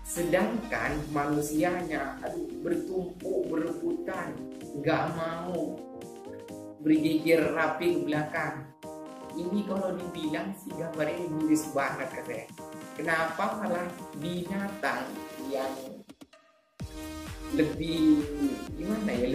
Sedangkan manusianya, aduh, bertumpuk, berebutan, nggak mau berjejer rapi ke belakang. Ini kalau dibilang sih gambar ini miris banget katanya. Kenapa malah binatang yang lebih gimana ya,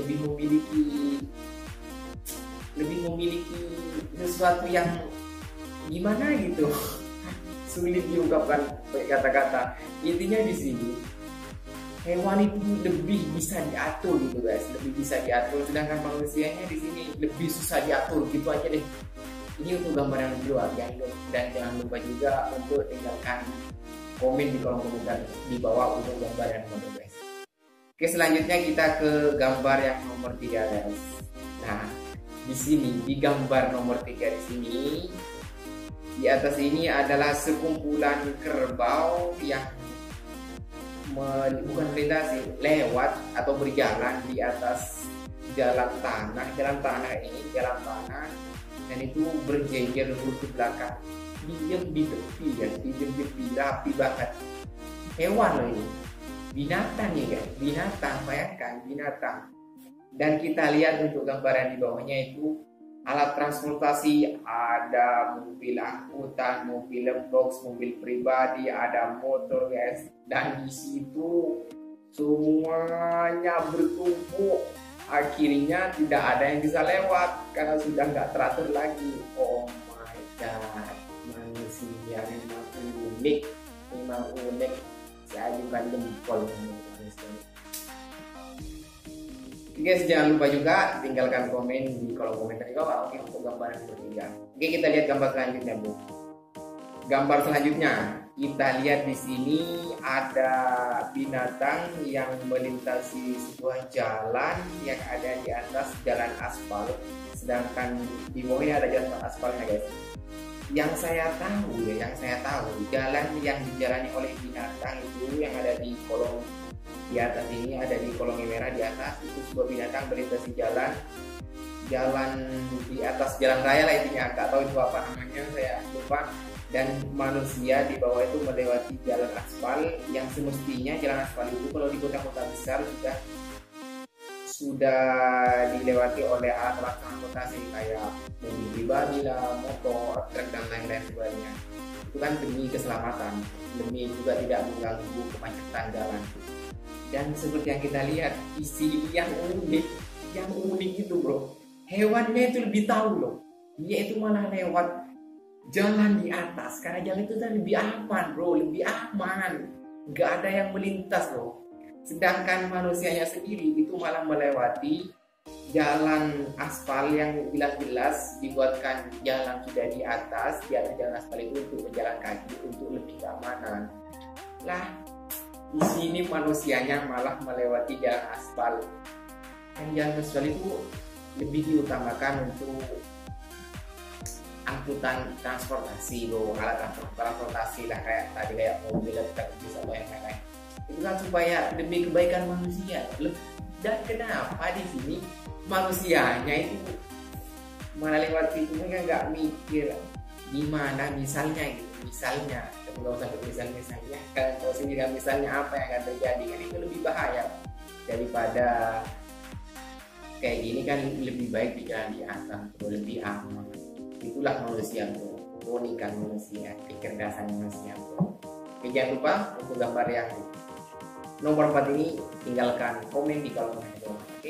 lebih memiliki sesuatu yang gimana gitu. Sulit diungkapkan pakai kata-kata. Intinya di sini hewan itu lebih bisa diatur gitu guys, lebih bisa diatur, sedangkan manusianya di sini lebih susah diatur gitu aja deh. Ini untuk gambar yang kedua, dan jangan lupa juga untuk tinggalkan komen di kolom komentar di bawah untuk gambar yang nomor guys. Oke, selanjutnya kita ke gambar yang nomor 3 guys. Nah, di sini di gambar nomor 3 di sini, di atas ini adalah sekumpulan kerbau yang bukan melintasi, lewat atau berjalan di atas jalan tanah dan itu berjejer lurus ke belakang, diam di tepi ya, diam di tepi, rapi banget. Hewan loh ini, binatang ya guys, binatang, bayangkan binatang. Dan kita lihat untuk gambaran di bawahnya itu alat transportasi, ada mobil angkutan, mobil box, mobil pribadi, ada motor guys, dan di situ semuanya bertumpuk. Akhirnya tidak ada yang bisa lewat karena sudah nggak teratur lagi. Oh my god, manusia memang unik. Saya ajukan jempol manusia. Guys, jangan lupa juga tinggalkan komen di kolom komentar di bawah. Oke, untuk gambar yang ketiga. Oke, kita lihat gambar selanjutnya, Bu. Gambar selanjutnya kita lihat di sini ada binatang yang melintasi sebuah jalan yang ada di atas jalan aspal, sedangkan di bawahnya ada jalan aspalnya, guys. Yang saya tahu jalan yang dijalani oleh binatang itu yang ada di kolom di atas ini, ada di kolom merah di atas, itu sebuah binatang melintasi jalan di atas jalan raya lah, intinya nggak tahu itu apa namanya, saya lupa. Dan manusia di bawah itu melewati jalan aspal yang semestinya jalan aspal itu kalau di kota-kota besar sudah dilewati oleh alat transportasi kayak mobil pribadi lah, motor, truk dan lain-lain sebagainya. Itu kan demi keselamatan, demi juga tidak mengganggu kemacetan jalan. Dan seperti yang kita lihat, isi yang unik itu bro, hewannya itu lebih tahu loh, dia itu malah lewat jalan di atas, karena jalan itu kan lebih aman bro, lebih aman, nggak ada yang melintas loh. Sedangkan manusianya sendiri itu malah melewati jalan aspal yang jelas-jelas dibuatkan jalan sudah di atas jalan aspal itu untuk berjalan kaki untuk lebih keamanan. Lah, di sini manusianya malah melewati jalan aspal. Dan jalan aspal itu lebih diutamakan untuk angkutan transportasi loh, alat transportasi lah, kayak tadi kayak mobil atau bisa yang lain-lain. Itu kan supaya demi kebaikan manusia. Dan kenapa di sini manusianya itu malah lewat itu mereka nggak mikir gimana misalnya kalau sampai misalnya kalian tahu sendiri kan misalnya apa yang akan terjadi, kan itu lebih bahaya daripada kayak gini. Kan lebih baik di jalan di atas, lebih aman. Itulah manusia bro, keunikan manusia, kecerdasan manusia bro. Oke, jangan lupa untuk gambar yang nomor 4 ini tinggalkan komen di kolom komentar.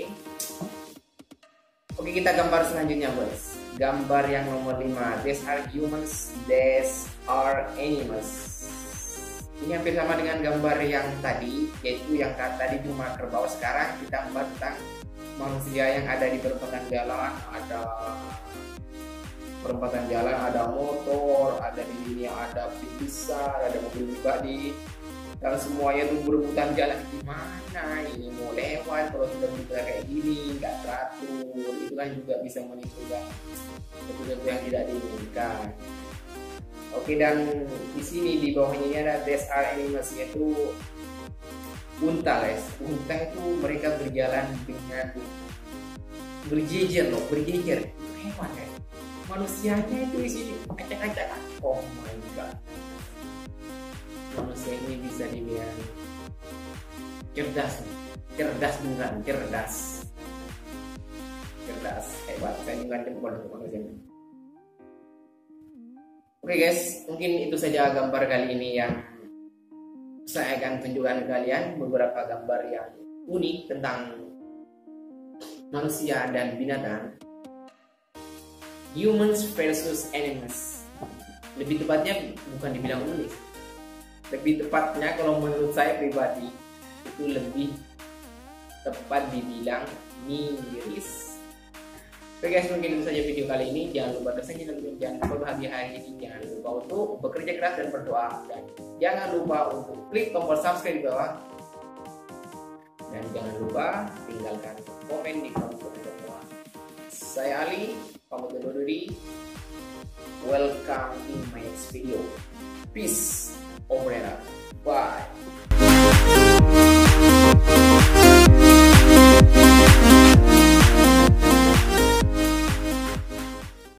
Oke, kita gambar selanjutnya guys. Gambar yang nomor 5, these are humans, these are animals. Ini hampir sama dengan gambar yang tadi, yaitu yang tadi cuma kerbau. Sekarang kita membahas tentang manusia yang ada di perempatan jalan. Ada motor, ada di sini ada bis besar, ada mobil pribadi, dan semuanya tuh berebutan jalan. Gimana ini mau lewat kalau sudah berjalan kayak gini, nggak teratur, itu kan juga bisa menimbulkan sesuatu yang tidak diinginkan. Oke, dan di sini di bawahnya ini ada these are animals, yaitu unta guys. Unta itu mereka berjalan dengan berjejer hewan guys. Manusianya itu di sini acak-acak. Oh my god, manusia ini bisa dibilang cerdas, cerdas beneran, cerdas, cerdas, hebat. Saya juga jempol untuk manusia. Oke guys, mungkin itu saja gambar kali ini yang saya akan tunjukkan ke kalian beberapa gambar yang unik tentang manusia dan binatang. Humans versus animals. Lebih tepatnya bukan dibilang unik. Lebih tepatnya kalau menurut saya pribadi itu lebih tepat dibilang miris. Oke guys, mungkin itu saja video kali ini. Jangan lupa dosennya dan jangan lupa bahagia hari ini. Jangan lupa untuk bekerja keras dan berdoa. Dan jangan lupa untuk klik tombol subscribe di bawah. Dan jangan lupa tinggalkan komen di kolom komentar bawah. Saya Ali, pamit undur diri. Welcome in my next video. Peace.